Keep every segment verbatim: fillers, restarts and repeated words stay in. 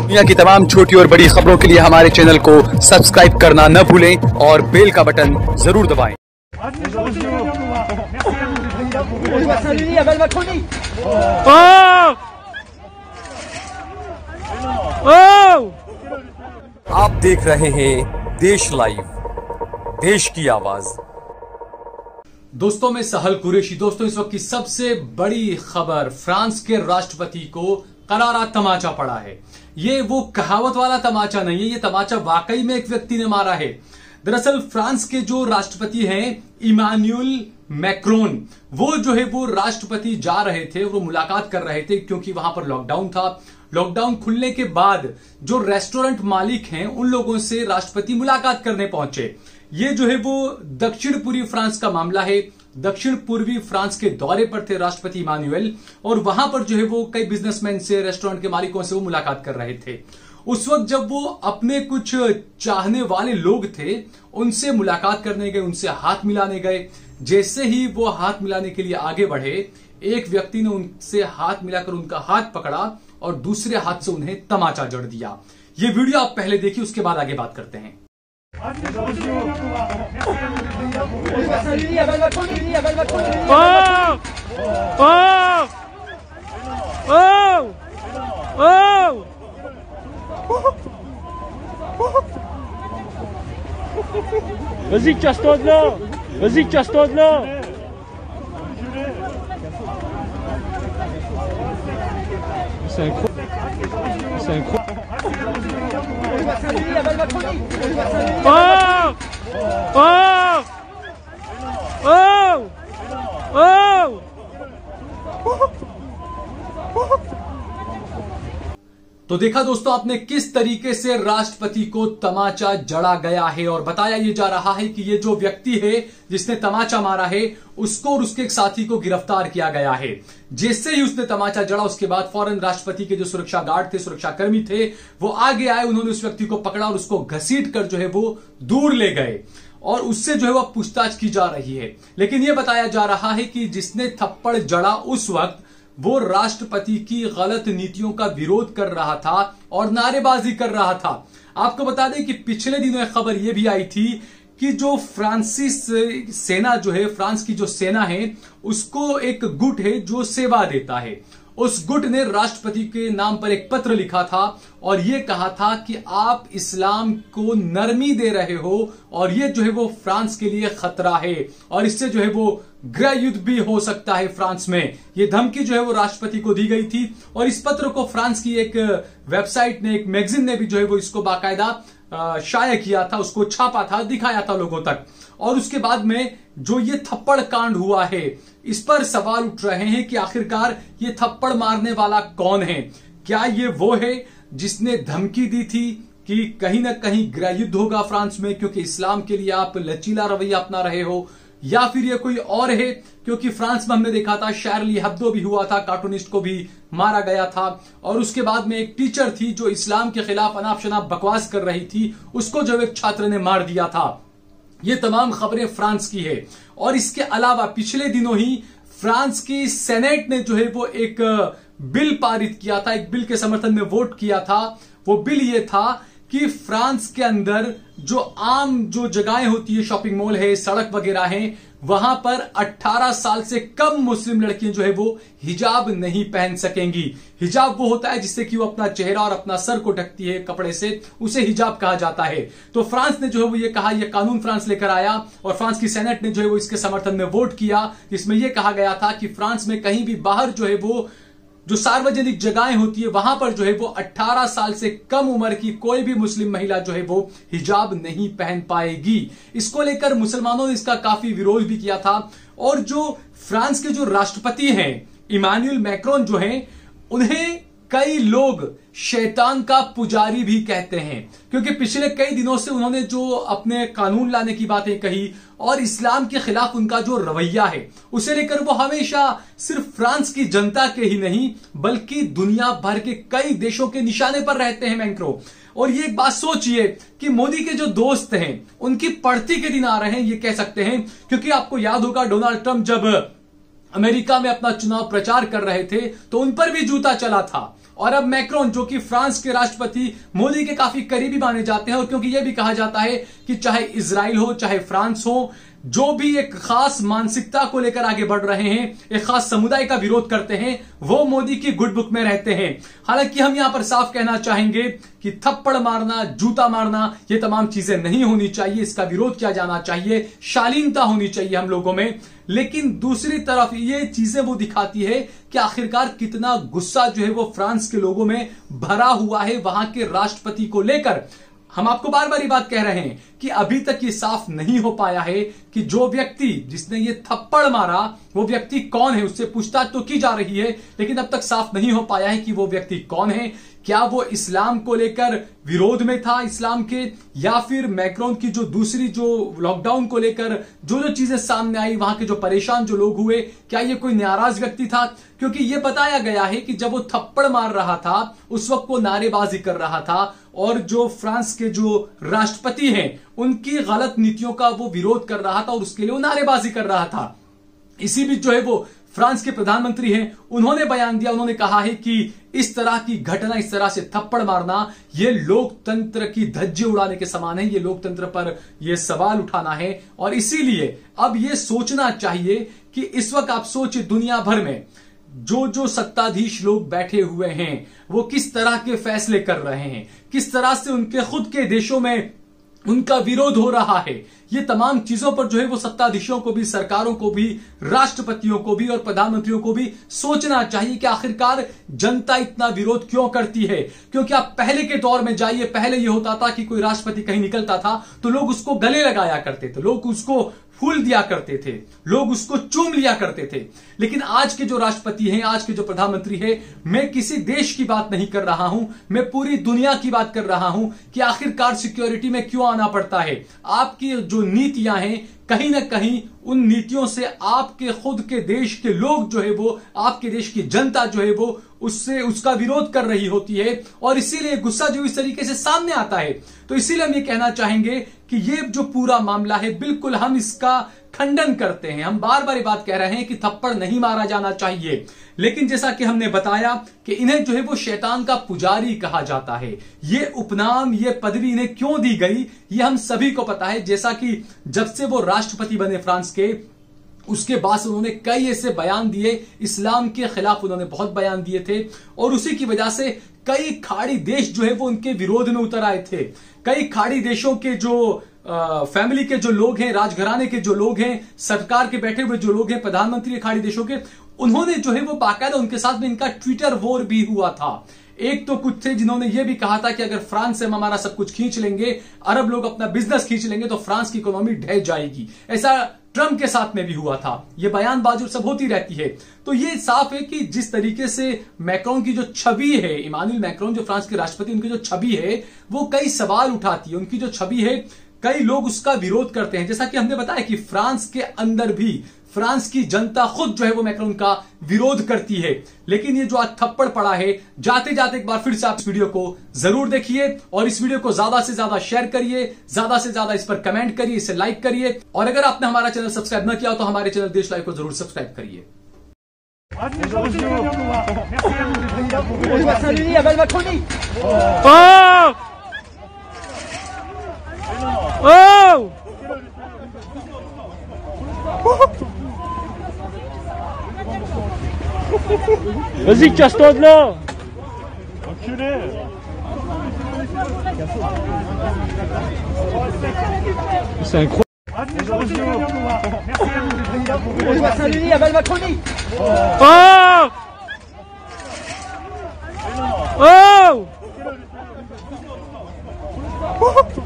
दुनिया की तमाम छोटी और बड़ी खबरों के लिए हमारे चैनल को सब्सक्राइब करना न भूलें और बेल का बटन जरूर दबाएं। आप देख रहे हैं देश लाइव, देश की आवाज। दोस्तों मैं सहल कुरैशी। दोस्तों इस वक्त की सबसे बड़ी खबर, फ्रांस के राष्ट्रपति को करारा तमाचा पड़ा है। ये वो कहावत वाला तमाचा नहीं है, ये तमाचा वाकई में एक व्यक्ति ने मारा है। दरअसल फ्रांस के जो राष्ट्रपति हैं इमानुएल मैक्रोन, वो जो है वो राष्ट्रपति जा रहे थे, वो मुलाकात कर रहे थे क्योंकि वहां पर लॉकडाउन था। लॉकडाउन खुलने के बाद जो रेस्टोरेंट मालिक हैं उन लोगों से राष्ट्रपति मुलाकात करने पहुंचे। ये जो है वो दक्षिण पूर्वी फ्रांस का मामला है। दक्षिण पूर्वी फ्रांस के दौरे पर थे राष्ट्रपति इमानुएल और वहां पर जो है वो कई बिजनेसमैन से, रेस्टोरेंट के मालिकों से वो मुलाकात कर रहे थे। उस वक्त जब वो अपने कुछ चाहने वाले लोग थे उनसे मुलाकात करने गए, उनसे हाथ मिलाने गए। जैसे ही वो हाथ मिलाने के लिए आगे बढ़े, एक व्यक्ति ने उनसे हाथ मिलाकर उनका हाथ पकड़ा और दूसरे हाथ से उन्हें तमाचा जड़ दिया। ये वीडियो आप पहले देखिए, उसके बाद आगे बात करते हैं। Vas-y, casse-toi de là! Vas-y, casse-toi de là! C'est incroyable. C'est incroyable. Oh! Oh! Oh! Oh! तो देखा दोस्तों आपने किस तरीके से राष्ट्रपति को तमाचा जड़ा गया है और बताया ये जा रहा है कि ये जो व्यक्ति है जिसने तमाचा मारा है उसको और उसके एक साथी को गिरफ्तार किया गया है। जैसे ही उसने तमाचा जड़ा उसके बाद फौरन राष्ट्रपति के जो सुरक्षा गार्ड थे, सुरक्षा कर्मी थे, वो आगे आए, उन्होंने उस व्यक्ति को पकड़ा और उसको घसीट कर जो है वो दूर ले गए और उससे जो है वो पूछताछ की जा रही है। लेकिन यह बताया जा रहा है कि जिसने थप्पड़ जड़ा उस वक्त वो राष्ट्रपति की गलत नीतियों का विरोध कर रहा था और नारेबाजी कर रहा था। आपको बता दें कि पिछले दिनों एक खबर यह भी आई थी कि जो फ्रांसीसी सेना जो है, फ्रांस की जो सेना है, उसको एक गुट है जो सेवा देता है। उस गुट ने राष्ट्रपति के नाम पर एक पत्र लिखा था और यह कहा था कि आप इस्लाम को नरमी दे रहे हो और यह जो है वो फ्रांस के लिए खतरा है और इससे जो है वो गृह युद्ध भी हो सकता है फ्रांस में। यह धमकी जो है वो राष्ट्रपति को दी गई थी और इस पत्र को फ्रांस की एक वेबसाइट ने, एक मैगजीन ने भी जो है वो इसको बाकायदा शाया किया था, उसको छापा था, दिखाया था लोगों तक। और उसके बाद में जो ये थप्पड़ कांड हुआ है, इस पर सवाल उठ रहे हैं कि आखिरकार ये थप्पड़ मारने वाला कौन है। क्या ये वो है जिसने धमकी दी थी कि कहीं ना कहीं गृह युद्ध होगा फ्रांस में क्योंकि इस्लाम के लिए आप लचीला रवैया अपना रहे हो, या फिर ये कोई और है क्योंकि फ्रांस में हमने देखा था शार्ली हेब्दो भी हुआ था, कार्टूनिस्ट को भी मारा गया था और उसके बाद में एक टीचर थी जो इस्लाम के खिलाफ अनाप शनाप बकवास कर रही थी, उसको जो एक छात्र ने मार दिया था। ये तमाम खबरें फ्रांस की है। और इसके अलावा पिछले दिनों ही फ्रांस की सेनेट ने जो है वो एक बिल पारित किया था, एक बिल के समर्थन में वोट किया था। वो बिल ये था कि फ्रांस के अंदर जो आम जो जगहें होती है, शॉपिंग मॉल है, सड़क वगैरह है, वहां पर अठारह साल से कम मुस्लिम लड़कियां जो है वो हिजाब नहीं पहन सकेंगी। हिजाब वो होता है जिससे कि वो अपना चेहरा और अपना सर को ढकती है कपड़े से, उसे हिजाब कहा जाता है। तो फ्रांस ने जो है वो ये कहा, ये कानून फ्रांस लेकर आया और फ्रांस की सेनेट ने जो है वो इसके समर्थन में वोट किया, जिसमें यह कहा गया था कि फ्रांस में कहीं भी बाहर जो है वो जो सार्वजनिक जगहें होती है वहां पर जो है वो अठारह साल से कम उम्र की कोई भी मुस्लिम महिला जो है वो हिजाब नहीं पहन पाएगी। इसको लेकर मुसलमानों ने इसका काफी विरोध भी किया था और जो फ्रांस के जो राष्ट्रपति हैं इमानुएल मैक्रोन जो हैं, उन्हें कई लोग शैतान का पुजारी भी कहते हैं क्योंकि पिछले कई दिनों से उन्होंने जो अपने कानून लाने की बातें कही और इस्लाम के खिलाफ उनका जो रवैया है उसे लेकर वो हमेशा सिर्फ फ्रांस की जनता के ही नहीं बल्कि दुनिया भर के कई देशों के निशाने पर रहते हैं मैक्रोन। और ये एक बात सोचिए कि मोदी के जो दोस्त हैं उनकी पड़ती के दिन आ रहे हैं, ये कह सकते हैं, क्योंकि आपको याद होगा डोनाल्ड ट्रंप जब अमेरिका में अपना चुनाव प्रचार कर रहे थे तो उन पर भी जूता चला था। और अब मैक्रोन जो कि फ्रांस के राष्ट्रपति मोदी के काफी करीबी माने जाते हैं, और क्योंकि यह भी कहा जाता है कि चाहे इजराइल हो चाहे फ्रांस हो, जो भी एक खास मानसिकता को लेकर आगे बढ़ रहे हैं, एक खास समुदाय का विरोध करते हैं, वो मोदी की गुड बुक में रहते हैं। हालांकि हम यहां पर साफ कहना चाहेंगे कि थप्पड़ मारना, जूता मारना, ये तमाम चीजें नहीं होनी चाहिए। इसका विरोध किया जाना चाहिए, शालीनता होनी चाहिए हम लोगों में। लेकिन दूसरी तरफ ये चीजें वो दिखाती है कि आखिरकार कितना गुस्सा जो है वो फ्रांस के लोगों में भरा हुआ है वहां के राष्ट्रपति को लेकर। हम आपको बार बार ये बात कह रहे हैं कि अभी तक ये साफ नहीं हो पाया है कि जो व्यक्ति जिसने ये थप्पड़ मारा वो व्यक्ति कौन है। उससे पूछताछ तो की जा रही है, लेकिन अब तक साफ नहीं हो पाया है कि वो व्यक्ति कौन है। क्या वो इस्लाम को लेकर विरोध में था, इस्लाम के, या फिर मैक्रोन की जो दूसरी जो लॉकडाउन को लेकर जो जो चीजें सामने आई, वहां के जो परेशान जो लोग हुए, क्या ये कोई नाराज व्यक्ति था? क्योंकि ये बताया गया है कि जब वो थप्पड़ मार रहा था उस वक्त वो नारेबाजी कर रहा था, और जो फ्रांस के जो राष्ट्रपति हैं उनकी गलत नीतियों का वो विरोध कर रहा था और उसके लिए वो नारेबाजी कर रहा था। इसी बीच जो है वो फ्रांस के प्रधानमंत्री हैं, उन्होंने बयान दिया, उन्होंने कहा है कि इस तरह की घटना, इस तरह से थप्पड़ मारना, ये लोकतंत्र की धज्जी उड़ाने के समान है, ये लोकतंत्र पर ये सवाल उठाना है। और इसीलिए अब ये सोचना चाहिए कि इस वक्त आप सोचिए दुनिया भर में जो जो सत्ताधीश लोग बैठे हुए हैं वो किस तरह के फैसले कर रहे हैं, किस तरह से उनके खुद के देशों में उनका विरोध हो रहा है। ये तमाम चीजों पर जो है वो सत्ताधीशों को भी, सरकारों को भी, राष्ट्रपतियों को भी और प्रधानमंत्रियों को भी सोचना चाहिए कि आखिरकार जनता इतना विरोध क्यों करती है। क्योंकि आप पहले के दौर में जाइए, पहले ये होता था कि कोई राष्ट्रपति कहीं निकलता था तो लोग उसको गले लगाया करते थे, लोग उसको फूल दिया करते थे, लोग उसको चूम लिया करते थे। लेकिन आज के जो राष्ट्रपति हैं, आज के जो प्रधानमंत्री हैं, मैं किसी देश की बात नहीं कर रहा हूं, मैं पूरी दुनिया की बात कर रहा हूं कि आखिरकार सिक्योरिटी में क्यों आना पड़ता है। आपकी जो नीतियां हैं कहीं ना कहीं उन नीतियों से आपके खुद के देश के लोग जो है वो, आपके देश की जनता जो है वो उससे उसका विरोध कर रही होती है, और इसीलिए गुस्सा जो इस तरीके से सामने आता है। तो इसीलिए हम ये कहना चाहेंगे कि ये जो पूरा मामला है बिल्कुल हम इसका खंडन करते हैं। हम बार बार ये बात कह रहे हैं कि थप्पड़ नहीं मारा जाना चाहिए, लेकिन जैसा कि हमने बताया कि इन्हें जो है वो शैतान का पुजारी कहा जाता है। ये उपनाम, ये पदवी इन्हें क्यों दी गई, ये हम सभी को पता है। जैसा कि जब से वो राष्ट्रपति बने फ्रांस के, उसके बाद उन्होंने कई ऐसे बयान दिए, इस्लाम के खिलाफ उन्होंने बहुत बयान दिए थे, और उसी की वजह से कई खाड़ी देश जो है वो उनके विरोध में उतर आए थे। कई खाड़ी देशों के जो आ, फैमिली के जो लोग हैं, राजघराने के जो लोग हैं, सरकार के बैठे हुए जो लोग हैं, प्रधानमंत्री खाड़ी देशों के, उन्होंने जो है वो बाकायदा उनके साथ में इनका ट्विटर वॉर भी हुआ था। एक तो कुछ थे जिन्होंने ये भी कहा था कि अगर फ्रांस से हम हमारा सब कुछ खींच लेंगे, अरब लोग अपना बिजनेस खींच लेंगे तो फ्रांस की इकोनॉमी ढह जाएगी। ऐसा ट्रंप के साथ में भी हुआ था। ये बयानबाजी सब होती रहती है। तो ये साफ है कि जिस तरीके से मैक्रोन की जो छवि है, इमानुएल मैक्रोन जो फ्रांस के राष्ट्रपति, उनकी जो छवि है वो कई सवाल उठाती है। उनकी जो छवि है कई लोग उसका विरोध करते हैं। जैसा कि हमने बताया कि फ्रांस के अंदर भी फ्रांस की जनता खुद जो है वो मैक्रोन का विरोध करती है। लेकिन ये जो आज थप्पड़ पड़ा है, जाते जाते एक बार फिर से आप इस वीडियो को जरूर देखिए और इस वीडियो को ज्यादा से ज्यादा शेयर करिए, ज्यादा से ज्यादा इस पर कमेंट करिए, इसे लाइक करिए, और अगर आपने हमारा चैनल सब्सक्राइब न किया हो तो हमारे चैनल देश लाइव को जरूर सब्सक्राइब करिए। Oh! Vas-y, casse-toi de là! Enculé! C'est incroyable! Oh! Oh!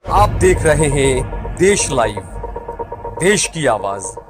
आप देख रहे हैं देश लाइव, देश की आवाज।